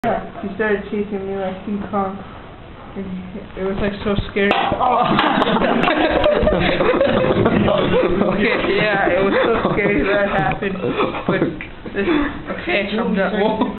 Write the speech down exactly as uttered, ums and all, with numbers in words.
Yeah, he started chasing me like King Kong. And it was like so scary. Oh. Okay, yeah, it was so scary that happened. But this, okay, calm down.